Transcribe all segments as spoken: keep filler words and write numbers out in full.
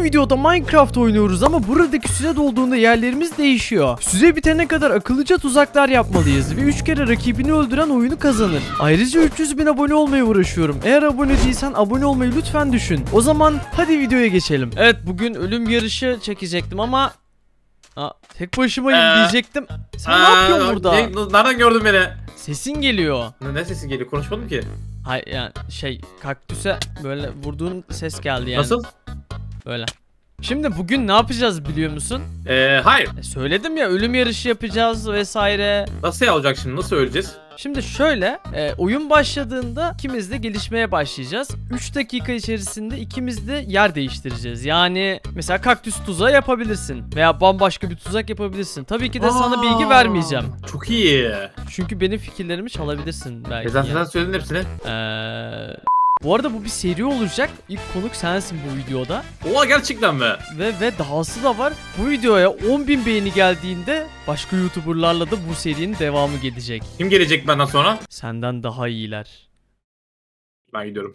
videoda Minecraft oynuyoruz ama buradaki süre dolduğunda yerlerimiz değişiyor. Süre bitene kadar akıllıca tuzaklar yapmalıyız ve üç kere rakibini öldüren oyunu kazanır. Ayrıca üç yüz bin abone olmaya uğraşıyorum. Eğer abone değilsen abone olmayı lütfen düşün. O zaman hadi videoya geçelim. Evet, bugün ölüm yarışı çekecektim ama Aa, tek başımayım ee, diyecektim. Sen ee, ne yapıyorsun burada? Ne, nereden gördün beni? Sesin geliyor. Ne, ne sesi geliyor? Konuşmadım ki. Hayır yani şey, kaktüse böyle vurduğun ses geldi yani. Nasıl? Böyle. Şimdi bugün ne yapacağız biliyor musun? Eee hayır. E, söyledim ya, ölüm yarışı yapacağız vesaire. Nasıl olacak şimdi? Nasıl öleceğiz? Şimdi şöyle, e, oyun başladığında ikimiz de gelişmeye başlayacağız. üç dakika içerisinde ikimiz de yer değiştireceğiz. Yani mesela kaktüs tuzağı yapabilirsin veya bambaşka bir tuzak yapabilirsin. Tabii ki de Aa, sana bilgi vermeyeceğim. Çok iyi. Çünkü benim fikirlerimi çalabilirsin belki. E zaten sen söyledin hepsini. Eee... Bu arada bu bir seri olacak. İlk konuk sensin bu videoda. Oha, gerçekten mi? Ve ve dahası da var. Bu videoya on bin beğeni geldiğinde başka YouTuber'larla da bu serinin devamı gelecek. Kim gelecek benden sonra? Senden daha iyiler. Ben gidiyorum.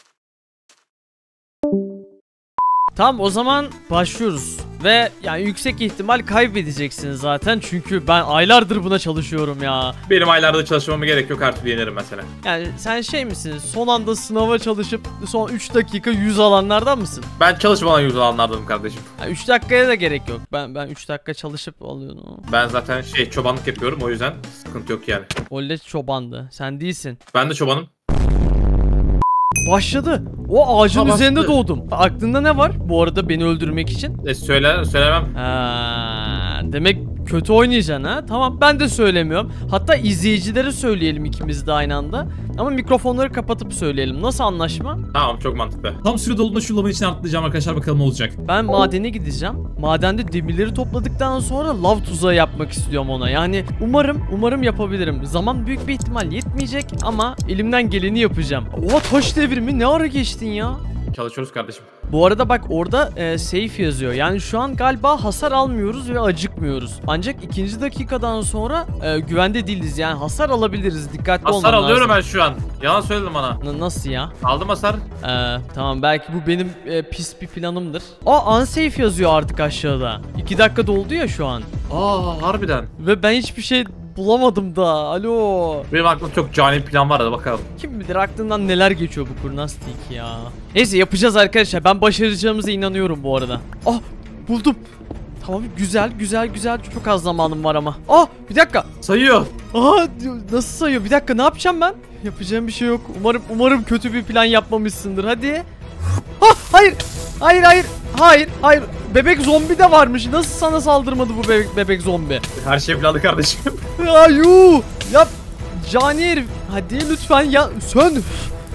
Tamam, o zaman başlıyoruz. Ve yani yüksek ihtimal kaybedeceksin zaten. Çünkü ben aylardır buna çalışıyorum ya. Benim aylarda çalışmama gerek yok, her türlü yenerim mesela. Yani sen şey misin? Son anda sınava çalışıp son üç dakika yüz alanlardan mısın? Ben çalışmadan yüz alanlardanım kardeşim. Yani üç dakikaya da gerek yok. Ben ben üç dakika çalışıp alıyorum. Ben zaten şey çobanlık yapıyorum, o yüzden sıkıntı yok yani. Olle çobandı. Sen değilsin. Ben de çobanım. Başladı. O ağacın ha, üzerinde doğdum. Aklında ne var bu arada beni öldürmek için? E söyle, söylemem. Ha, demek kötü oynayacaksın ha? Tamam, ben de söylemiyorum. Hatta izleyicilere söyleyelim ikimiz de aynı anda. Ama mikrofonları kapatıp söyleyelim. Nasıl anlaşma? Tamam, çok mantıklı. Tam süre dolduğunda şu lava için atlayacağım arkadaşlar, bakalım ne olacak. Ben madene gideceğim. Madende demirleri topladıktan sonra lav tuzağı yapmak istiyorum ona. Yani umarım umarım yapabilirim. Zaman büyük bir ihtimal yetmeyecek ama elimden geleni yapacağım. Oha, taş devrimi ne ara geçtin ya? Çalışıyoruz kardeşim. Bu arada bak, orada e, safe yazıyor. Yani şu an galiba hasar almıyoruz ve acıkmıyoruz. Ancak ikinci dakikadan sonra e, güvende değiliz. Yani hasar alabiliriz. Dikkatli olman lazım. Hasar alıyorum ben şu an. Yalan söyledim bana. N nasıl ya? Aldım hasar. Ee, tamam, belki bu benim e, pis bir planımdır. Aa, unsafe yazıyor artık aşağıda. iki dakika doldu ya şu an. Aa, harbiden. Ve ben hiçbir şey bulamadım da. Alo. Benim aklımda çok cani bir plan var, hadi bakalım. Kim bilir aklından neler geçiyor bu kurnastik ya. Neyse, yapacağız arkadaşlar. Ben başaracağımıza inanıyorum bu arada. Ah, buldum. Tamam, güzel güzel güzel. Çok az zamanım var ama. Ah, bir dakika. Sayıyor. Aa, nasıl sayıyor? Bir dakika, ne yapacağım ben? Yapacağım bir şey yok. Umarım umarım kötü bir plan yapmamışsındır. Hadi. Ah, hayır. Hayır hayır. Hayır hayır. Bebek zombi de varmış. Nasıl sana saldırmadı bu bebek, bebek zombi? Her şey planlı kardeşim. Ya yuh. Yap. Cani herif. Hadi lütfen ya. Sön.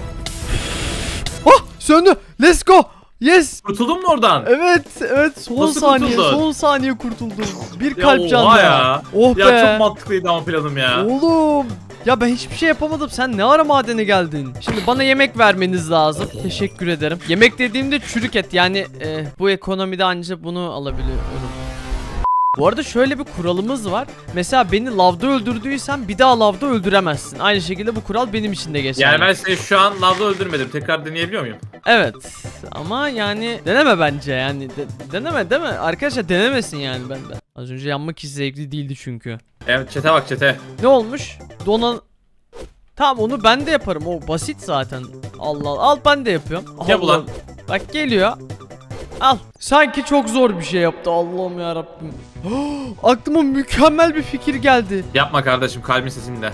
Oh, söndü. Let's go. Yes. Kurtuldun mu oradan? Evet, evet. Son Nasıl saniye, kurtuldun? son saniye kurtuldum. Bir Ya kalp canlı. Ya. Oh ya be. çok mantıklıydı ama planım ya. Oğlum. Ya ben hiçbir şey yapamadım. Sen ne ara madene geldin? Şimdi bana yemek vermeniz lazım. Teşekkür ederim. Yemek dediğimde çürük et. Yani e, bu ekonomide ancak bunu alabiliyorum. Bu arada şöyle bir kuralımız var. Mesela beni lavda öldürdüysen bir daha lavda öldüremezsin. Aynı şekilde bu kural benim için de geçerli. Yani ben seni şu an lavda öldürmedim. Tekrar deneyebiliyor muyum? Evet. Ama yani deneme bence yani. De deneme değil mi? Arkadaşlar denemesin yani benden. Az önce yanmak hiç zevkli değildi çünkü. Evet, çete bak çete. Ne olmuş? Donan... Tamam, onu ben de yaparım. O basit zaten. Allah Allah. Al, ben de yapıyorum. Ne bu lan? Bak geliyor. Al. Sanki çok zor bir şey yaptı. Allah'ım ya Rabbim. Aklıma mükemmel bir fikir geldi. Yapma kardeşim, kalbin sesinde.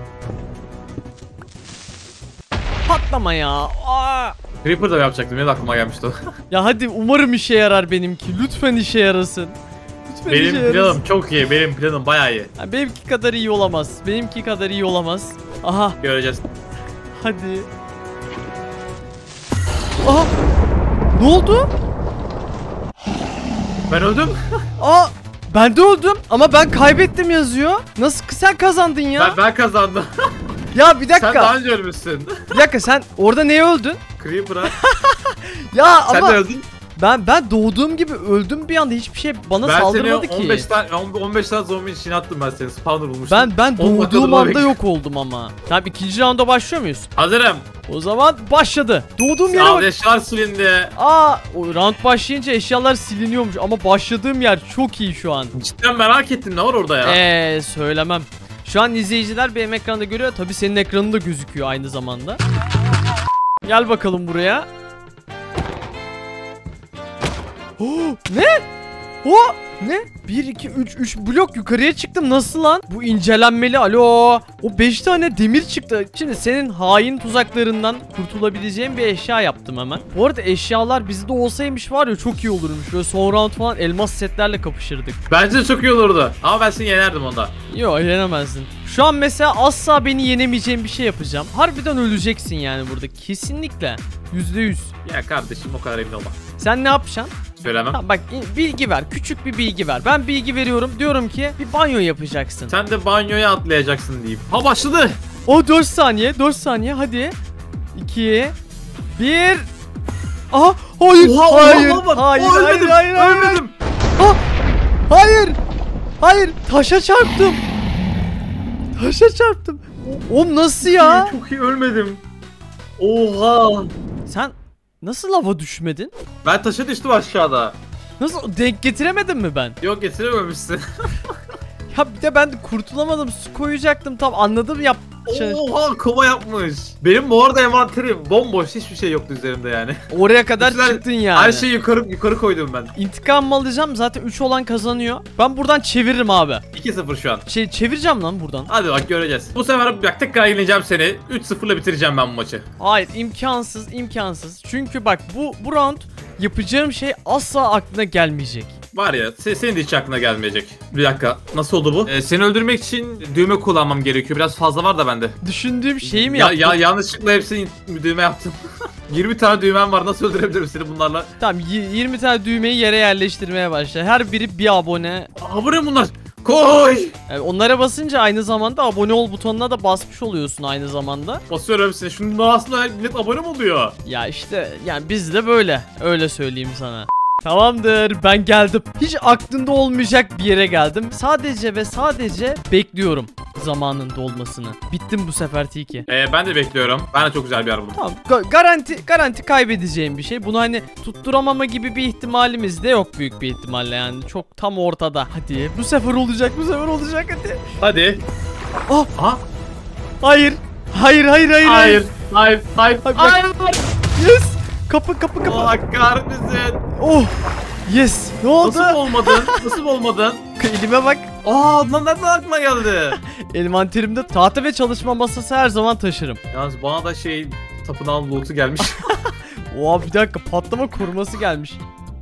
Patlama ya. Aa. Creeper da yapacaktım. Benim aklıma gelmişti o. Ya hadi, umarım işe yarar benimki. Lütfen işe yarasın. Lütfen benim işe planım yarasın. çok iyi. Benim planım bayağı iyi. Ya benimki kadar iyi olamaz. Benimki kadar iyi olamaz. Aha. Göreceğiz. Hadi. Aha. Ne oldu? Ben öldüm. Aa, ben de öldüm ama ben kaybettim yazıyor. Nasıl sen kazandın ya? Ben, ben kazandım. Ya bir dakika. Sen daha önce ölmüşsün. Bir dakika, sen orada neye öldün? Creeper'a. Ya Sen ama de öldün. Ben ben doğduğum gibi öldüm bir anda, hiçbir şey bana Ben seni saldırmadı ki. on beş tane on beş tane zombi için attım ben seni. Spawner bulmuştum. Ben ben On dakikadır doğduğum anda bekle. yok oldum ama. Tamam, ikinci rounda başlıyor muyuz? Hazırım. O zaman başladı. Doğduğum yere Sağ ol, bak. eşyalar silindi. Aa, o round başlayınca eşyalar siliniyormuş ama başladığım yer çok iyi şu an. Cidden merak ettim, ne var orada ya? Eee söylemem. Şu an izleyiciler benim ekranda görüyor. Tabii senin ekranında gözüküyor aynı zamanda. Gel bakalım buraya. Oh, ne? Oh, ne? bir, iki, üç, üç blok yukarıya çıktım. Nasıl lan? Bu incelenmeli. Alo. O beş tane demir çıktı. Şimdi senin hain tuzaklarından kurtulabileceğim bir eşya yaptım hemen. Bu arada eşyalar bizde olsaymış var ya, çok iyi olurmuş. Böyle son round falan elmas setlerle kapışırdık. Bence de çok iyi olurdu. Ama ben seni yenerdim onda. Yok, yenemezdin. Şu an mesela asla beni yenemeyeceğim bir şey yapacağım. Harbiden öleceksin yani burada. Kesinlikle. Yüzde yüz. Ya kardeşim, o kadar emin olma. Sen ne yapacaksın? Söylemem. Tamam, bak bilgi ver. Küçük bir bilgi ver. Ben bilgi veriyorum. Diyorum ki bir banyo yapacaksın. Sen de banyoya atlayacaksın diyeyim. Ha, başladı. O dört saniye. dört saniye. Hadi. iki bir. Aha. Hayır. Oha, hayır. oha, bak. Hayır. Aa, Hayır. ölmedim, Hayır. Hayır. ölmedim. Ah, hayır. Hayır. Taşa çarptım. Taşa çarptım. Oğlum nasıl ya? Çok iyi, ölmedim. Oha. Sen nasıl lava düşmedin? Ben taşa düştüm aşağıda. Nasıl denk getiremedin mi ben? Yok, getirememişsin. Ya bir de ben de kurtulamadım. Su koyacaktım, tam anladım yap. Oha, kova yapmış. Benim bu arada envanterim bomboş, hiçbir şey yoktu üzerimde yani. Oraya kadar Üstüne çıktın yani. Her şeyi yukarı yukarı koydum ben. İntikam alacağım zaten, üç olan kazanıyor. Ben buradan çeviririm abi. iki sıfır şu an. Şey çevireceğim lan buradan. Hadi bak, göreceğiz. Bu sefer bak, tekrar yeneceğim seni. üç sıfırla bitireceğim ben bu maçı. Hayır, imkansız imkansız. Çünkü bak bu bu round yapacağım şey asla aklına gelmeyecek. Var ya, se- senin de hiç aklına gelmeyecek. Bir dakika, nasıl oldu bu? Ee, seni öldürmek için düğme kullanmam gerekiyor. Biraz fazla var da bende. Düşündüğüm şeyi mi Ya, yaptın? ya yanlışlıkla hepsini düğme yaptım. yirmi tane düğmem var. Nasıl öldürebilirim seni bunlarla? Tamam, y- yirmi tane düğmeyi yere yerleştirmeye başla. Her biri bir abone. Abone bunlar. Koy. Yani onlara basınca aynı zamanda abone ol butonuna da basmış oluyorsun aynı zamanda. Basıyorum hepsini. Şunun aslında millet abone mi oluyor? Ya işte yani biz de böyle. Öyle söyleyeyim sana. Tamamdır, ben geldim. Hiç aklında olmayacak bir yere geldim. Sadece ve sadece bekliyorum zamanın dolmasını. Bittim bu sefer Tiki. Ee, ben de bekliyorum. Ben de çok güzel bir yer buldum. Tamam, ga- garanti garanti kaybedeceğim bir şey. Bunu hani tutturamama gibi bir ihtimalimiz de yok büyük bir ihtimalle, yani çok tam ortada. Hadi bu sefer olacak, bu sefer olacak hadi. Hadi. Ah, Aha. hayır. Hayır hayır hayır. Hayır. Hayır. Hayır. Hayır, Hayır. bak- Yes. Kapı kapı kapı. Allah kahretmesin. Oh. Yes. Ne oldu? Nasıl olmadın? Nasıl olmadın? Elime bak. Aa, lan nereden aklına geldi? Envanterimde tahta ve çalışma masası her zaman taşırım. Yalnız bana da şey, tapınağın loot'u gelmiş. Oha, bir dakika, patlama koruması gelmiş.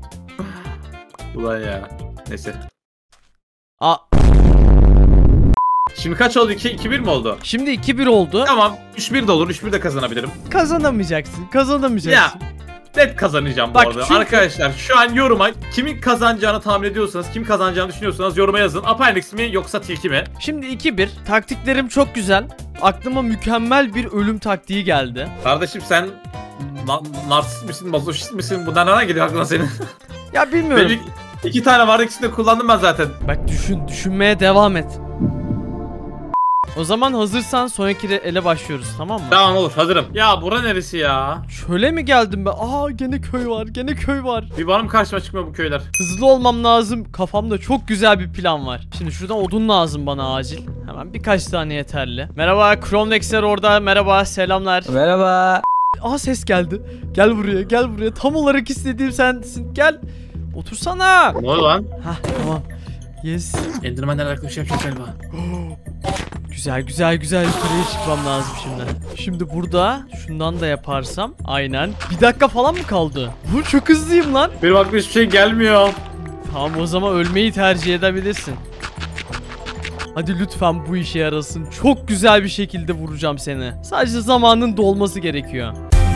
Ulan ya. Neyse. Aa, Şimdi kaç oldu? iki bir mi oldu? şimdi iki bir oldu. Tamam. üç bir de olur. üç bir de kazanabilirim. Kazanamayacaksın. Kazanamayacaksın. Net kazanacağım bu Bak arada. çünkü- Arkadaşlar şu an yoruma kimin kazanacağını tahmin ediyorsanız, kim kazanacağını düşünüyorsanız yoruma yazın. Apynix mi yoksa Tilki mi? Şimdi iki bir. Taktiklerim çok güzel. Aklıma mükemmel bir ölüm taktiği geldi. Kardeşim sen na narsist misin, mazoşist misin? Bunlar nereden geliyor aklına senin? Ya bilmiyorum. Benim iki tane vardı, ikisini de kullandım ben zaten. Bak düşün. Düşünmeye devam et. O zaman hazırsan sonraki ele başlıyoruz, tamam mı? Tamam, olur, hazırım. Ya bura neresi ya? Şöyle mi geldim ben? Aa, gene köy var. Gene köy var. Bir benim karşıma çıkmıyor bu köyler. Hızlı olmam lazım. Kafamda çok güzel bir plan var. Şimdi şuradan odun lazım bana acil. Hemen birkaç tane yeterli. Merhaba, Chromlex'ler orada. Merhaba, selamlar. Merhaba. Aa, ses geldi. Gel buraya, gel buraya. Tam olarak istediğim sensin. Gel. Otursana. Ne oldu lan? Hah, tamam. Yes. Enderman'la alakalı bir şey yapacak galiba. Güzel güzel güzel, yukarıya çıkmam lazım şimdi. Şimdi burada şundan da yaparsam aynen. Bir dakika falan mı kaldı? Bu çok hızlıyım lan. Benim aklıma hiçbir şey gelmiyor. Tamam, o zaman ölmeyi tercih edebilirsin. Hadi lütfen bu işe yarasın. Çok güzel bir şekilde vuracağım seni. Sadece zamanın dolması gerekiyor.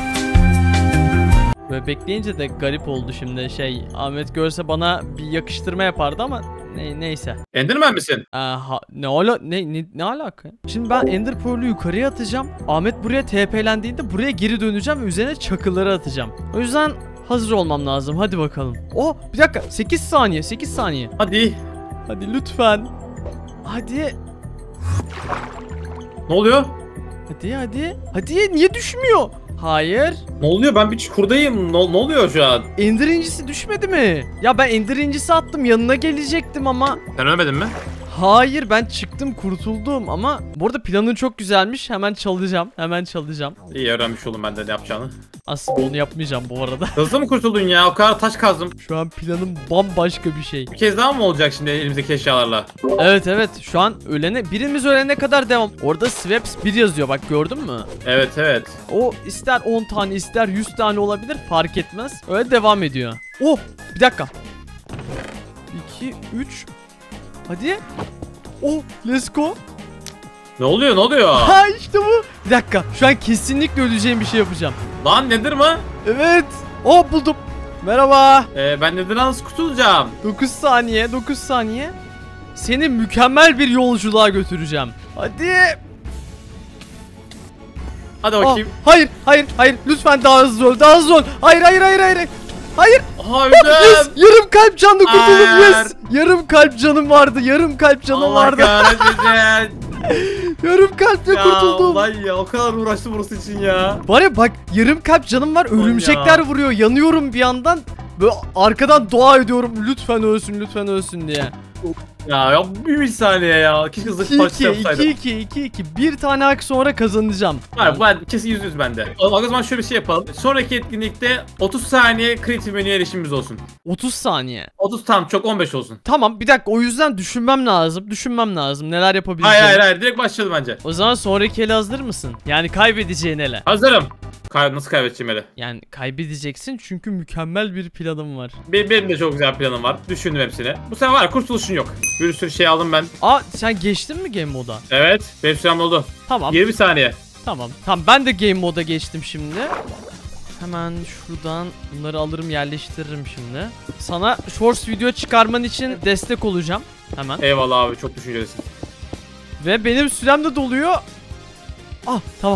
Böyle bekleyince de garip oldu şimdi, şey Ahmet görse bana bir yakıştırma yapardı ama ne, neyse. Enderman misin? Aha, ne ala ne, ne ne alaka? Şimdi ben Ender Pearl'ü yukarıya atacağım. Ahmet buraya T P'lendiğinde buraya geri döneceğim ve üzerine çakılları atacağım. O yüzden hazır olmam lazım. Hadi bakalım. Oh bir dakika. sekiz saniye. sekiz saniye. Hadi. Hadi lütfen. Hadi. Ne oluyor? Hadi hadi. Hadi niye düşmüyor? Hayır. Ne oluyor? Ben bir çukurdayım. Ne, ne oluyor şu an? Ender incisi düşmedi mi? Ya ben Ender incisi attım. Yanına gelecektim ama. Sen ölmedin mi? Hayır ben çıktım kurtuldum ama bu arada planın çok güzelmiş. Hemen çalacağım. Hemen çalacağım. İyi öğrenmiş oldum ben de ne yapacağını. Aslında onu yapmayacağım bu arada. Hızlı mı kurtuldun ya? O kadar taş kazdım. Şu an planım bambaşka bir şey. Bir kez daha mı olacak şimdi elimizdeki eşyalarla? Evet evet şu an ölene birimiz ölene kadar devam. Orada Swaps bir yazıyor bak gördün mü? Evet evet. O ister on tane ister yüz tane olabilir fark etmez. Öyle devam ediyor. Oh bir dakika. iki üç. Hadi. Oh let's go. Ne oluyor ne oluyor? Ha işte bu. Bir dakika şu an kesinlikle öleceğim bir şey yapacağım. Lan nedir mi? Evet. Oh buldum. Merhaba. Ee, ben nedir nasıl kurtulacağım? dokuz saniye dokuz saniye. Seni mükemmel bir yolculuğa götüreceğim. Hadi. Hadi Ah, bakayım. hayır hayır hayır lütfen daha hızlı ol daha hızlı ol. Hayır hayır hayır hayır. Hayır. Aha Yes, öldüm. yarım kalp canlı kurtuldum Hayır. yes. Yarım kalp canım vardı yarım kalp canım Allah vardı. kahretmesin. Yarım kalple Ya kurtuldum. ulan ya o kadar uğraştım burası için ya. Var ya bak yarım kalp canım var örümcekler ya. vuruyor yanıyorum bir yandan. Böyle arkadan dua ediyorum lütfen ölsün lütfen ölsün diye. Ya ya bir, bir saniye ya. Keşke zırh iki parçası iki yapsaydım. iki iki iki iki bir tane hak sonra kazanacağım. Hayır ben kesin yüz yüz bende. O zaman şöyle bir şey yapalım. Sonraki etkinlikte otuz saniye kreatif menüye erişimimiz olsun. otuz saniye. otuz tam çok on beş olsun. Tamam bir dakika o yüzden düşünmem lazım. Düşünmem lazım neler yapabileceğim. Hayır hayır hayır direkt başlayalım bence. O zaman sonraki ele hazır mısın? Yani kaybedeceğin ele. Hazırım. Kay nasıl kaybedeceğim hele? Yani kaybedeceksin çünkü mükemmel bir planım var. Benim, benim de çok güzel planım var. Düşündüm hepsini. Bu sefer var kurtuluşun yok. Bir sürü şey aldım ben. Aa sen geçtin mi game moda? Evet. Benim sürem oldu. Tamam. yirmi saniye. Tamam. Tamam ben de game moda geçtim şimdi. Hemen şuradan bunları alırım yerleştiririm şimdi. Sana shorts video çıkarman için destek olacağım. Hemen. Eyvallah abi çok düşüncelisin. Ve benim sürem de doluyor. Ah tamam.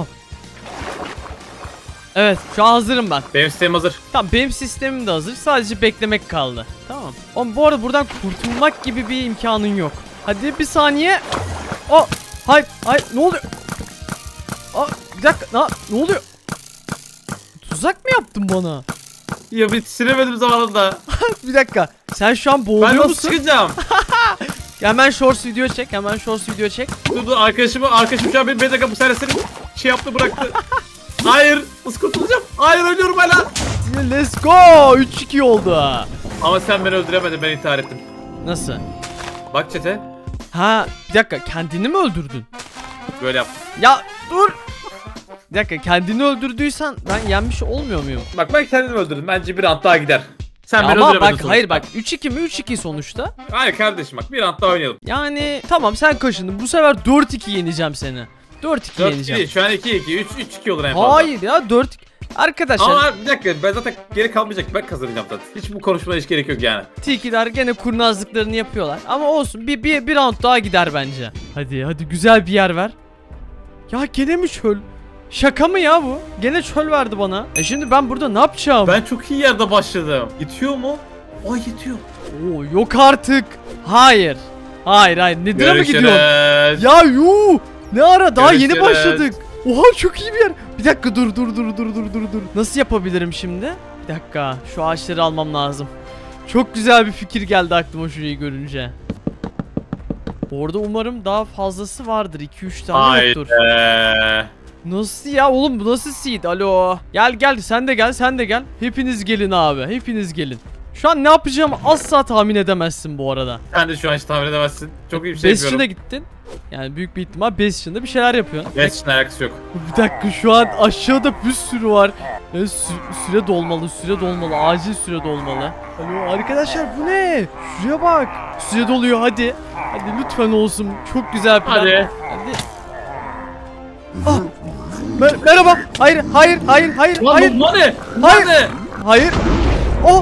Evet şu an hazırım ben. Benim sistemim hazır. Tamam benim sistemim de hazır. Sadece beklemek kaldı. Tamam. Ama bu arada buradan kurtulmak gibi bir imkanın yok. Hadi bir saniye. Oh, hayır, hayır. Ne oluyor? Aa, bir dakika. Na, ne oluyor? Tuzak mı yaptın bana? Ya bitiremedim zamanında. Bir dakika. Sen şu an Ben boğuluyor nasıl musun? çıkacağım? Hemen shorts video çek. Hemen shorts video çek. Dur dur arkadaşımı arkadaşım şu an beni bedaka bu senesini şey yaptı bıraktı. Hayır nasıl kurtulacağım? Hayır ölüyorum hala. Let's go. üç iki oldu. Ama sen beni öldüremedin ben intihar ettim. Nasıl? Bak çete Ha, bir dakika. Kendini mi öldürdün? böyle yaptım. Ya dur. Bir dakika. Kendini öldürdüysen ben yenmiş olmuyor muyum? Bak ben kendimi öldürdüm bence bir ant daha gider. Sen Ya beni ama öldüremedin bak sonuçta. hayır bak üç iki mi üç iki sonuçta. Hayır kardeşim bak bir ant daha oynayalım. Yani tamam sen kaşındın. Bu sefer dört iki yeneceğim seni. dört iki dört iki yeneceğim. değil şu an iki iki üç üç iki olur en fazla. Hayır ya dört iki. Arkadaşlar Ama bir dakika ben zaten geri kalmayacak ben kazanacağım zaten. Hiç bu konuşmaya hiç gerek yok yani. tilkiler gene kurnazlıklarını yapıyorlar. Ama olsun bir, bir, bir round daha gider bence. Hadi hadi güzel bir yer ver. Ya gene mi çöl? Şaka mı ya bu? Gene çöl verdi bana. E şimdi ben burada ne yapacağım? Ben çok iyi yerde başladım. Yetiyor mu? Ay yetiyor. Oo, yok artık. Hayır. Hayır hayır. Nedir'e mi gidiyorsun? Görüşürüz. Ya yuh. Ne ara daha yeni Görüşürüz. başladık. Oha çok iyi bir yer. Bir dakika dur dur dur dur dur dur dur. Nasıl yapabilirim şimdi? Bir dakika şu ağaçları almam lazım. Çok güzel bir fikir geldi aklıma şurayı görünce. Orada umarım daha fazlası vardır. iki üç tane yoktur. Haydi. Nasıl ya oğlum bu nasıl seed? Alo. Gel gel sen de gel sen de gel. Hepiniz gelin abi. Hepiniz gelin. Şu an ne yapacağımı asla tahmin edemezsin bu arada. Sen de şu an hiç tahmin edemezsin. Çok iyi bir şey beş yaşında yapıyorum. gittin. Yani büyük bir ihtimal beş yaşında bir şeyler yapıyorsun. beş yaşında alakası yok. Bir dakika şu an aşağıda bir sürü var. E, sü- süre dolmalı, süre dolmalı, acil süre dolmalı. Alo arkadaşlar bu ne? Şuraya bak. Süre doluyor hadi. Hadi lütfen olsun. Çok güzel plan. Hadi. Hadi. Ah. Mer- merhaba. Hayır, hayır, hayır, hayır, Lan hayır. bu bu ne? Hayır. Hadi. Hayır. Oh.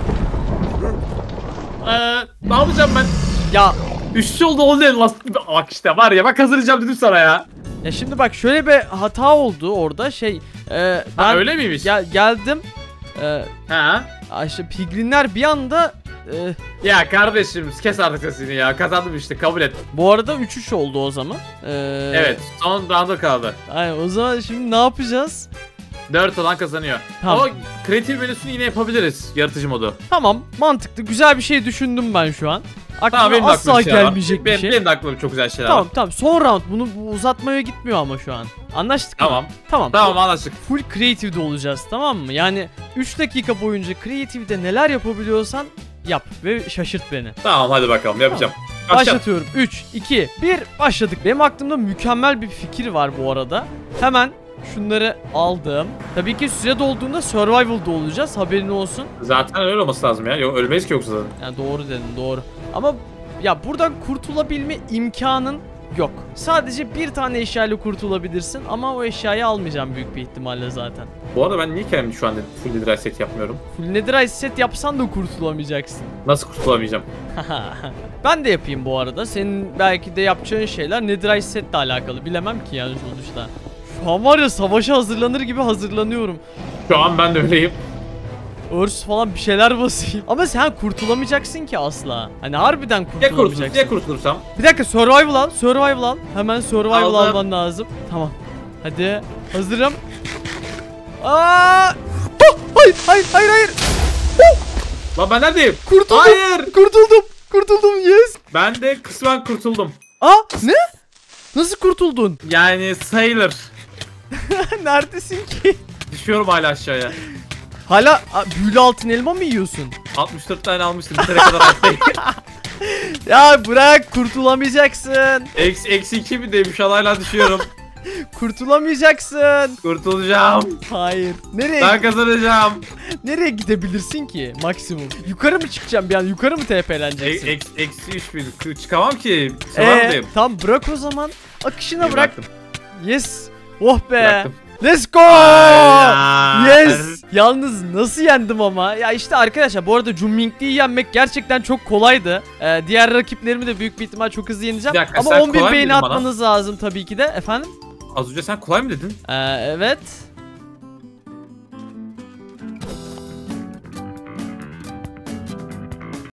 Ee, ne yapacağım ben? Ya Üçüncü oldu oldu dedim. Bak işte var ya ben kazanacağım dedim sana ya. ya şimdi bak şöyle bir hata oldu orada şey. E, ben Ha öyle miymiş? gel geldim. E, Ha. Aa, işte piglinler bir anda e, Ya kardeşim kes artık sesini ya. Kazandım işte, kabul et. bu arada üç üç oldu o zaman. Ee, Evet, son rounda kaldı. Aynen, o zaman şimdi ne yapacağız? dört olan kazanıyor. Tamam. Ama kreatif menüsünü yine yapabiliriz. Yaratıcı modu. Tamam, mantıklı, güzel bir şey düşündüm ben şu an. Aklıma Tamam, benim de asla aklımda bir şeyler var. gelmeyecek bir Benim, şey. benim de aklımda çok güzel şeyler Tamam var. tamam, son round, bunu bu uzatmaya gitmiyor ama şu an. Anlaştık mı? Tamam. Tamam. Tamam, anlaştık. Full creative'de olacağız, tamam mı? Yani üç dakika boyunca creative'de neler yapabiliyorsan yap ve şaşırt beni. Tamam, hadi bakalım, yapacağım. Başla. Başlatıyorum. üç, iki, bir, başladık. Benim aklımda mükemmel bir fikir var bu arada. Hemen şunları aldım. Tabii ki süre dolduğunda survival'da olacağız, haberin olsun. Zaten öyle olması lazım ya. Yok, ölmeyiz ki yoksa zaten. Yani doğru dedin, doğru. Ama ya buradan kurtulabilme imkanın yok. Sadece bir tane eşyayla kurtulabilirsin ama o eşyayı almayacağım büyük bir ihtimalle zaten. Bu arada ben niye kendimi şu anda full netherite set yapmıyorum? Full netherite set yapsan da kurtulamayacaksın. Nasıl kurtulamayacağım? Ben de yapayım bu arada. Senin belki de yapacağın şeyler netherite setle alakalı. Bilemem ki yani sonuçta. Şu an var ya, savaşa hazırlanır gibi hazırlanıyorum. Şu an ben de öyleyim. Örs falan bir şeyler basayım. Ama sen kurtulamayacaksın ki asla. Hani harbiden Ya kurtulur, kurtulamayacaksın. ya kurtulursam? Bir dakika, survival al, survival al. Hemen survival Aldım. alman lazım. Tamam. Hadi, hazırım. Aa! Oh! Hayır, hayır, hayır, hayır. Lan ben neredeyim? Kurtuldum. Hayır. Kurtuldum. Kurtuldum. Yes. Ben de kısmen kurtuldum. Aa, ne? Nasıl kurtuldun? Yani sayılır. Neredesin ki? Düşüyorum hala aşağıya. Hala a, büyülü altın elma mı yiyorsun? altmış dört tane almıştım. Bitene kadar hayattayım. Ya bırak, kurtulamayacaksın. Eksi, eksi iki mi demiş, hala düşüyorum. Kurtulamayacaksın. Kurtulacağım. Hayır. Nereye Ben kazanacağım. nereye gidebilirsin ki maksimum? Yukarı mı çıkacağım bir an? Yukarı mı E, TP'leneceksin? eksi, eksi üç bin. Çıkamam ki. Eee Sıvamdayım. tamam, bırak o zaman. Akışına İyi, bırak. bıraktım. Yes. Oh be. Bıraktım. Let's go. Hayır. Yes. Yalnız nasıl yendim ama? Ya işte arkadaşlar, bu arada Junming'liyi yenmek gerçekten çok kolaydı. Ee, diğer rakiplerimi de büyük bir ihtimal çok hızlı yeneceğim. Bir dakika, Ama sen on bin kolay beğeni mıydın bana? atmanız lazım tabii ki de. Efendim? Az önce sen kolay mı dedin? Ee, evet.